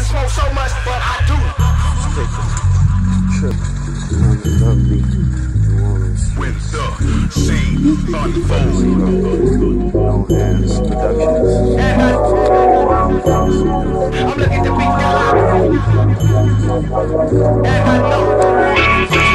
smoke so much, but I do. Take a trip around the lovely New Orleans. When the scene unfolds. Known as Productions. I'm looking to beat the high. And I know.